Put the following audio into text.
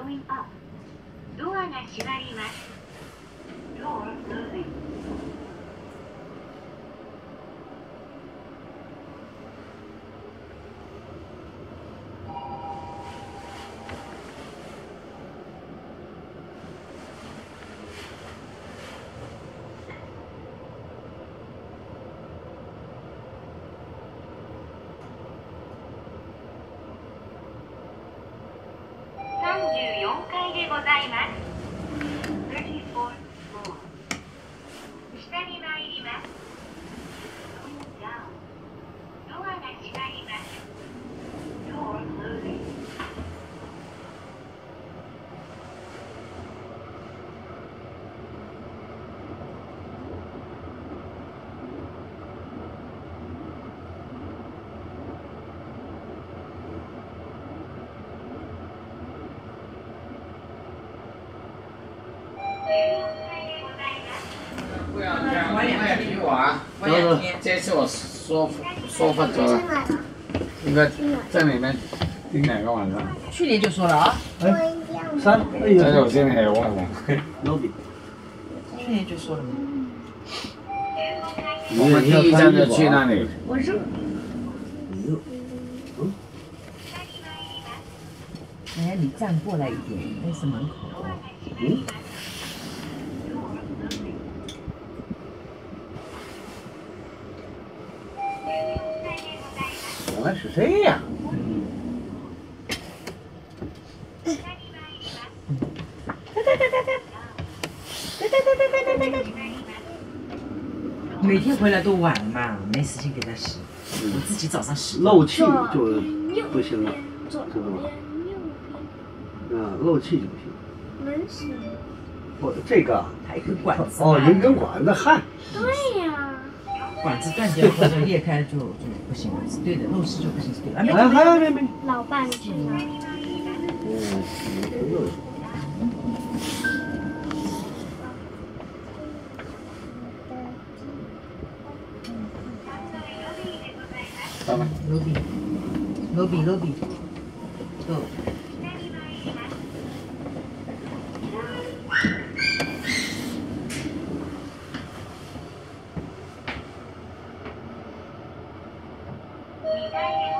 going up. ドアが閉まります。Door closing. 34階でございます。34 floor。下に参ります。Going down。ドアが閉まります。Door closing。 不要这样，我也比我啊，我也听。这次我说发走了，应该在里面订两个晚上。 去年就说了啊， 三，这是我现在也忘了。 去年就说了嘛。 我们第一站就去那里。 我扔。哎，你站过来一点，那是门口。 原来是这样。 每天回来都晚嘛，没时间给他洗，我自己早上洗。 漏气就不行了，知道吧？漏气就不行。 门什么？ 或者这个它一根管子。 哦，一根管子，嗨。 对呀。 管子断掉或者裂开就不行了，是对的，漏气就不行，是对的。 哎，还没。 老伴去哪？ 到吗？ 罗比，走。 2階で